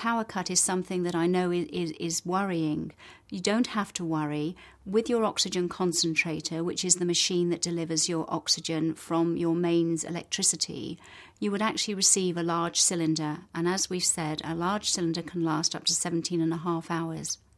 power cut is something that I know is worrying. You don't have to worry. With your oxygen concentrator, which is the machine that delivers your oxygen from your mains electricity, you would actually receive a large cylinder. And as we've said, a large cylinder can last up to 17.5 hours.